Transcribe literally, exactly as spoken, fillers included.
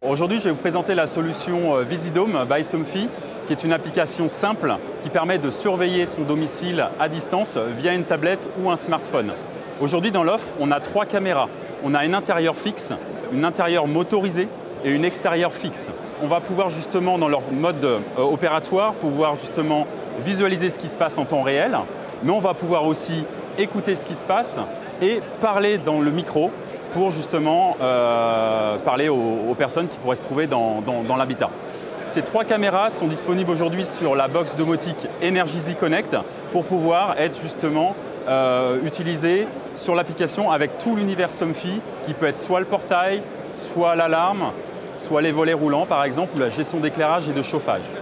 Aujourd'hui, je vais vous présenter la solution Visidome by Somfy, qui est une application simple qui permet de surveiller son domicile à distance via une tablette ou un smartphone. Aujourd'hui, dans l'offre, on a trois caméras. On a une intérieure fixe, une intérieure motorisée et une extérieure fixe. On va pouvoir justement, dans leur mode euh, opératoire, pouvoir justement visualiser ce qui se passe en temps réel, mais on va pouvoir aussi écouter ce qui se passe et parler dans le micro pour justement euh, parler aux, aux personnes qui pourraient se trouver dans, dans, dans l'habitat. Ces trois caméras sont disponibles aujourd'hui sur la box domotique Energizy Connect pour pouvoir être justement euh, utilisées sur l'application avec tout l'univers Somfy qui peut être soit le portail, soit l'alarme, soit les volets roulants par exemple ou la gestion d'éclairage et de chauffage.